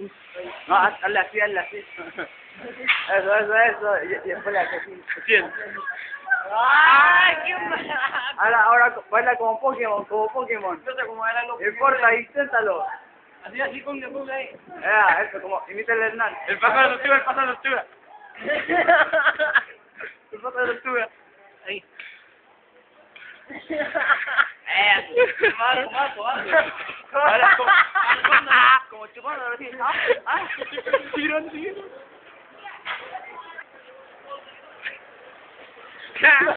No, hazle así, hazle así. Eso. Y después le hace así. ¿Quién? ¡Ay, qué mal! Ahora baila como Pokémon, No sé cómo era lo No importa, inténtalo. Así con el pulga ahí. Eso, como imita el Hernán. El pájaro de tortuga, el pájaro de tortuga. El pájaro de tortuga. Ahí. Marco. Ahora, como chupando, así. Tiro.